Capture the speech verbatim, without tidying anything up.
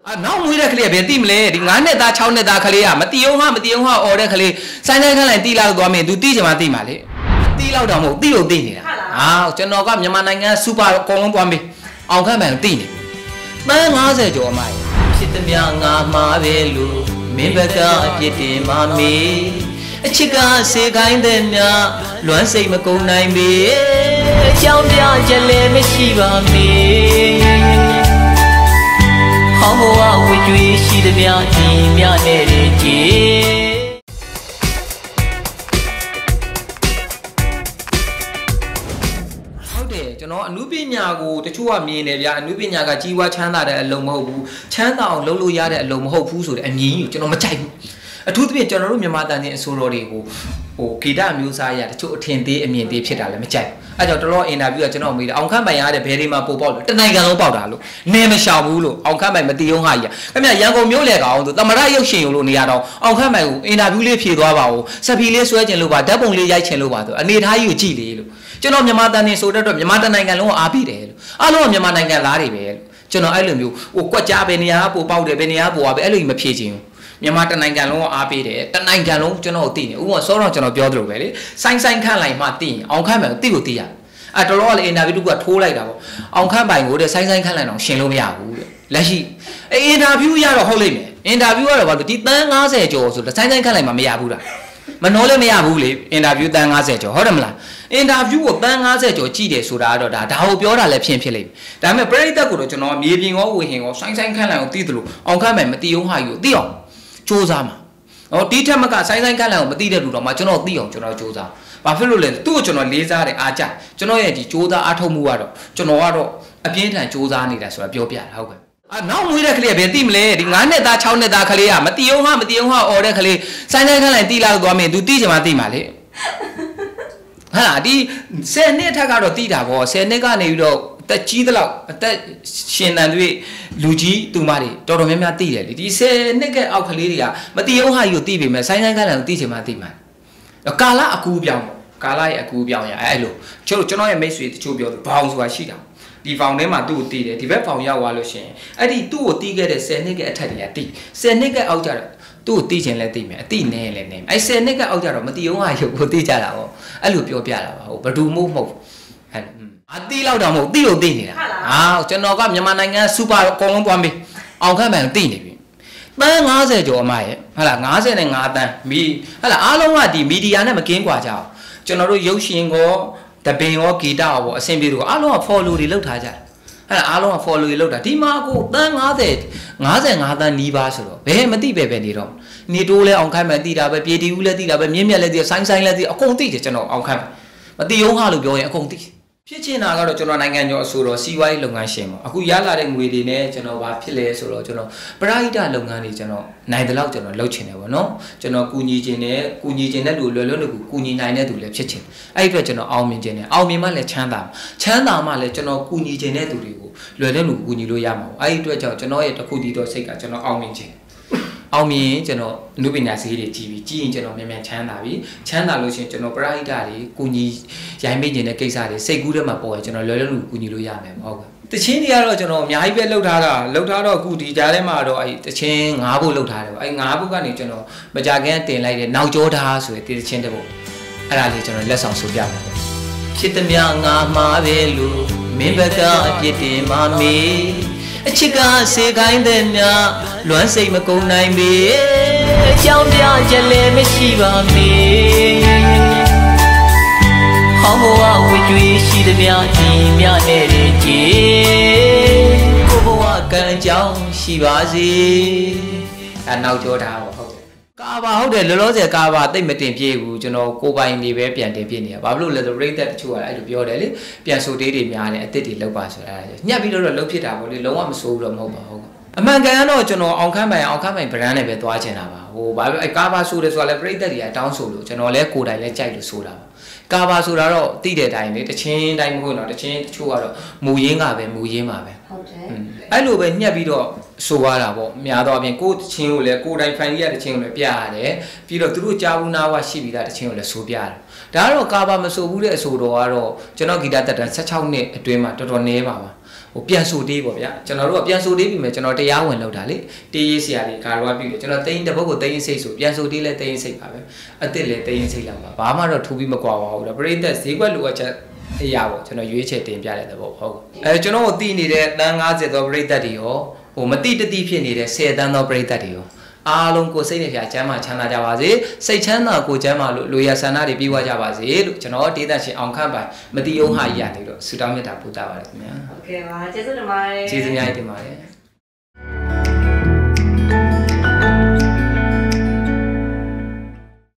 啊，那我们这可怜别地么嘞？你俺那大桥那大可怜啊，没地用哈，没地用哈，哦这可怜，现在看来地老多没，都地什么地嘛嘞？地老多么，地有地呢？啊，就那个မြန်မာနိုင်ငံစူပါအကုန်လုံးသွားပြီအောင်ခန့်မှန်တိနေတန်း၅၀ကျော်အမိုင်ဖြစ်သမျှငါမှားပဲလို့မင်းဘက်ကအပြစ်တင်ပါမေအချစ်ကစေခိုင်းတဲ့မြလွမ်းစိတ်မကုန်နိုင်ပေအကြောင်းပြချက်လည်းမရှိပါမေဟောင်းဘဝဝကြွေးရှိသမျှဒီမြနဲ့ကြည်ကျွန်တော်အနုပညာကိုတချို့ကမြင်နေဗျာအနုပညာကကြီးပွားချမ်းသာတဲ့အလုံးမဟုတ်ဘူးချမ်းသာအောင်လုပ်လို့ရတဲ့အလုံးမဟုတ်ဘူးဆိုတဲ့အမြင်ကြီးကိုကျွန်တော်မကြိုက်ဘူးအထူးသဖြင့်ကျွန်တော်တို့မြန်မာတန်တဲ့အဆိုတော်တွေကိုဟိုဂီတမျိုးစားရတချို့အထင်သေးအမြင်သေးဖြစ်တာလည်းမကြိုက်အဲကြောင့်တော်တော်အင်တာဗျူးကကျွန်တော်မေးတယ်အောင်ခန့်ပိုင်ရတဲ့ဘယ်ဒီမှာပို့ပေါက်လို့တနိုင်ငံလုံးပေါက်တာလို့နေမရှောင်ဘူးလို့အောင်ခန့်ပိုင်မတီးအောင်ဟာကြီးခင်ဗျရန်ကုန်မြို့လေကောင်ဆိုတမရရုပ်ရှင်ရုံလို့နေရတော့အောင်ခန့်ပိုင်ကိုအင်တာဗျူးလေးဖြေသွားပါဦးစပီလေးဆွဲကျင်လို့ပါဓာတ်ပုံလေးရိုက်ချင်လို့ပါဆိုအနေထားကြီးကိုကြည့်လေလို့ကျွန်တော်မြန်မာတန်နေဆိုတဲ့အတွက်မြန်မာတနိုင်ငံလုံးကိုအားပေးတယ်လို့အားလုံးကမြန်မာနိုင်ငံသားတွေပဲလို့ကျွန်တော်အဲ့လိုမျိုးဟိုကွက်ကြားပဲနေရာပို့ပေါက်တယ်ပဲနေရာပို့ပါပဲအဲ့လိုမဖြေချင်ဘူးမြန်မာတနိုင်ငံလုံးကအားပေးတယ်တနိုင်ငံလုံးကျွန်တော်သိနေဥပမာစောတော့ကျွန်တော်ပြောသလိုပဲလေဆိုင်းဆိုင်းခန့်လိုက်မှသိရင်အောင်ခန့်ပိုင်ကိုသိကိုသိရအဲ့တော်တော်ကလေအင်တာဗျူးတူကထိုးလိုက်တာပေါ့အောင်ခန့်ပိုင်ကိုတဲ့ဆိုင်းဆိုင်းခန့်လိုက်တော့ရှင်လို့မရဘူးတဲ့လက်ရှိအင်တာဗျူးရတော့ဟုတ်လိမ့်မယ်အင်တာဗျူးကတော့ဘာလို့ဒီတန်း၅၀ကျော်ဆိုဆိုင်းဆိုင်းခန့်လိုက်မှမရဘူးလားမနှောလည်းမရဘူးလေအင်တာဗျူးတန်း၅၀ကျော်ဟုတ်တယ်မလားအင်တာဗျူးကိုတန်း၅၀ကျော်ကြည့်တယ်ဆိုတာတော့ဒါဒါကိုပြောတာလည်းဖြစ်ဖြစ်လိမ့်မယ်ဒါပေမဲ့ပရိသတ်ကိုတော့ကျွန်တော်မြေပြင်ရောဝေဟင်ရောဆိုင်းဆိုင်းခန့်လိုက်အောင်သိသလိုအောင်ခန့်ပိုင်မသိအောင်ဟာယူသိအောင်စူးစမ်းမှာဟောဒီထက်မကဆိုင်းဆိုင်းခန့်လိုက်အောင်မသိတဲ့လူတော့မှကျွန်တော်သိအောင်ကျွန်တော်စူးစမ်းဘာဖြစ်လို့လဲသူ့ကိုကျွန်တော်လေးစားတယ်အားကြကျွန်တော်ရဲ့ဒီစူးစမ်းအားထုတ်မှုကတော့ကျွန်တော်ကတော့အပြင်းထန်စူးစမ်းနေတာဆိုတာပြောပြတာဟုတ်ကဲ့အာနောက်မွေးတဲ့ကလေးကဘယ်သိမလဲဒီ၅နှစ်သား၆နှစ်သားကလေးကမတီအောင်ဟာမတီအောင်ဟာអော်တဲ့ကလေးဆိုင်းဆိုင်းခန့်လိုက်တီလာသွားမင်း तू တီချင်မှတီမှာလေဟာဒီဆယ်နှစ်ထက်ကတော့တီတာပေါ့ဆယ်နှစ်ကနေပြီးတော့အသက်ကြီးသလောက်အသက်ရှင်တန်တွေလူကြီးသူမတွေတော်တော်များများတီတယ်လေဒီဆယ်နှစ်ကအောက်ကလေးတွေကမတီအောင်ဟာကြီးကိုတီပေမဲ့ဆိုင်းဆိုင်းခန့်လိုက်ကိုတီချင်မှတီမှာကာလအကူပြောင်းပေါ့ကာလရဲ့အကူပြောင်းရအဲ့လိုကျွန်တော်ကျွန်တော်ရဲ့မိတ်ဆွေတချို့ပြောဘောင်ဆိုတာရှိတာဒီဖောင်ထဲမှာသူ့ကိုတီးတယ်ဒီဘက်ဖောင်ရောက်သွားလို့ရှိရင်အဲ့ဒီသူ့ကိုတီးခဲ့တဲ့ဆယ်နှစ်ကအထက်တွေကတီးဆယ်နှစ်ကအောက်ကြတော့သူ့ကိုတီးချင်လဲတီးမယ်အတိနဲလဲနဲအဲ့ဆယ်နှစ်ကအောက်ကြတော့မတီးအောင်ဟာရုပ်ကိုတီးကြတာပေါ့အဲ့လိုပြောပြတာပါဟုတ်ဘဒူမို့မဟုတ်အဲ့အတီးလောက်တော့မဟုတ်တီးကိုတီးနေတာဟာကျွန်တော်ကမြန်မာနိုင်ငံစူပါအကုန်လုံးသွားပြီအောင်ခန့်မှန်တီးနေပြီတန်း၅၀ကျော်အမရဲ့ဟုတ်လား၅၅တန်းမီဟုတ်လားအားလုံးကဒီမီဒီယာနဲ့မကင်းကွာကြအောင်ကျွန်တော်တို့ရုပ်ရှင်ကောတပင်ရောဂီတရောပေါ့အဆင်ပြေလို့အားလုံးက follow တွေလောက်ထားကြတယ်အဲ့ဒါအားလုံးက follow တွေလောက်တာဒီမှာကိုတန်း၅၀ ၅၅တန်းနီးပါးဆိုတော့ဘယ်မသိပဲပဲနေတော့နေတိုးလဲအောင်ခိုင်းမှသိတာပဲပြေတီဦးလဲသိတာပဲမြင့်မြတ်လဲသိဆိုင်းဆိုင်းလဲသိအကုန်သိတယ်ကျွန်တော်အောင်ခိုင်းမသိအောင်ဟာလို့ပြောရင်အကုန်သိဖြစ်ချင်တာကတော့ကျွန်တော်နိုင်ငံကျော်အဆိုတော့စီးပွားရေးလုပ်ငန်းရှင်ပေါ့အခုရလာတဲ့ငွေတွေနဲ့ကျွန်တော်ဘာဖြစ်လဲဆိုတော့ကျွန်တော်ပရိဒလုပ်ငန်းတွေကျွန်တော်နိုင်တဲ့လောက်ကျွန်တော်လုပ်ချင်တယ်ပေါ့နော်ကျွန်တော်ကူညီချင်တယ်ကူညီချင်တဲ့လူလွယ်လွယ်လို့ကူညီနိုင်တဲ့သူလည်းဖြစ်ချင်အဲ့ဒီအတွက်ကျွန်တော်အောင်မြင်ချင်တယ်အောင်မြင်မှလည်းချမ်းသာချမ်းသာမှလည်းကျွန်တော်ကူညီချင်တဲ့သူတွေကိုလွယ်လွယ်လို့ကူညီလို့ရမှာပေါ့အဲ့ဒီအတွက်ကြောင့်ကျွန်တော်ရဲ့တစ်ခုတည်းတော့စိတ်ကကျွန်တော်အောင်မြင်ချင်အောင်မြင်ကျွန်တော်အနုပညာစည်းတွေကြည့်ပြီးကြည့်ရင်ကျွန်တော်မြန်မြန်ချမ်းသာပြီချမ်းသာလို့ရှိရင်ကျွန်တော်ပရိဒတွေကိုညီရိုင်းမိနေတဲ့ကိစ္စတွေစိတ်ကူးထဲမှာပေါ်ရင်ကျွန်တော်လွယ်လွယ်လို့ကူညီလို့ရမယ်ဟုတ်ကဲ့တချင်းတွေကတော့ကျွန်တော်အများကြီးပဲလှုပ်ထားတာလှုပ်ထားတော့အခုဒီကြားထဲမှာတော့အဲ့တချင်း၅ဘုတ်လှုပ်ထားတယ်ပေါ့အဲ့၅ဘုတ်ကနေကျွန်တော်မကြခင်တင်လိုက်တဲ့နောက်ကျောထားဆိုတဲ့တချင်းတစ်ပုတ်အဲ့ဒါလေးကျွန်တော်လက်ဆောင်ဆိုပြမယ်ပေါ့ဖြစ်သမျှငါမှားပဲလို့မင်းဘက်ကအပြစ်တင်ပါမေအချစ်ကစေခိုင်းတဲ့မြလွမ်းစိတ်မကုန်နိုင်ပေအကြောင်းပြချက်လည်းမရှိပါမေဟောင်းဘဝဝကြွေးရှိသမျှဒီမြနဲ့ကြည်ကိုဘဝကံကြောင်းရှိပါစေအနောက်ကျောတာပေါ့ဟုတ်တယ်ကာဘာဟုတ်တယ်လောလောဆယ်ကာဘာတိတ်မတင်ပြေးဘူးကျွန်တော်ကိုပိုင်နေပဲပြန်တင်ပြနေတာဘာလို့လဲဆိုရိတ်သက်တချို့ကအဲ့လိုပြောတယ်လေပြန်ဆိုတေးတွေများတယ်အစ်စ်တွေလောက်ပါဆိုတာညှက်ပြီးတော့လှုပ်ဖြစ်တာပေါ့လေလုံးဝမဆိုးဘူးတော့မဟုတ်ပါဘူးအမှန်ကန်တော့ကျွန်တော်အောင်ခန့်ပိုင်အောင်ခန့်ပိုင် brand နဲ့ပဲသွားချင်တာပါဟိုဘာလို့အဲကာဘာဆိုတယ်ဆိုတာလဲပရိသတ်တွေကတောင်းဆိုလို့ကျွန်တော်လဲကိုယ်တိုင်လဲကြိုက်လို့ဆိုတာပါကာဘာဆိုတာတော့တိတဲ့အတိုင်းလေတချင်းတိုင်းမဟုတ်တော့တချင်းတချို့ကတော့မူရင်းကပဲမူရင်းပါပဲဟုတ်တယ်အဲ့လိုပဲညှက်ပြီးတော့ဆိုရတာပေါ့များတော့အပြင်ကိုယ်တချင်းကိုလဲကိုယ်တိုင်ဖိုင်ရတဲ့တချင်းကိုလဲပြရတယ်ပြီးတော့သူတို့ကြားဘူးနာဝရှိပြီးသားတချင်းကိုလဲဆိုပြရတယ်ဒါကတော့ကာဘာမဆိုဘူးတဲ့အဆိုတော်ကတော့ကျွန်တော်ဂီတတက်တန်း၁၆နှစ်အတွင်းမှာတော်တော်နည်းပါပါဟိုပြန်ဆိုတေးပေါ့ဗျာကျွန်တော်တို့ကပြန်ဆိုတေးပြီမယ်ကျွန်တော်တရားဝင်လောက်တာလေတေးရေးဆရာတွေကာရွာပြီကျွန်တော်တိန်းတစ်ပုတ်ကိုတိန်းစိတ်ဆိုပြန်ဆိုတေးလဲတိန်းစိတ်ပါပဲအစ်စ်လဲတိန်းစိတ်လောက်ပါဘာမှတော့ထူပြီးမကွာပါဘူးတော့ပရိသတ်ဈေးကွက်လိုအပ်ချက်အရာပေါ့ကျွန်တော်ရွေးချယ်တင်ပြတဲ့သဘောဟုတ်အဲကျွန်တော်တို့တည်နေတဲ့တန်း၅၀သောပရိသတ်တွေရောဟိုမတိတတိဖြစ်နေတဲ့၁၀တန်းသောပရိသတ်တွေရောအားလုံးကိုစိတ်နဲ့ဖြာချမ်းသာချမ်းသာကြပါစေစိတ်ချမ်းသာကိုချမ်းသာလို့လူရဆန္ဒတွေပြေဝကြပါစေလို့ကျွန်တော်ဒေသရှင်အောင်ခန့်ပိုင်မတိအောင်ဟာကြီးရနေလို့ဆုတောင်းမေတ္တာပို့တာပါတယ်ခင်ဗျာဟုတ်ကဲ့ပါကျေးဇူးတင်ပါတယ်ကျေးဇူးများတင်ပါတယ်